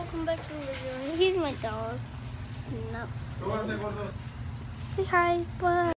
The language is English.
welcome back to the video. Here's my dog. No. Súbanse, gordos. Say hi, bye.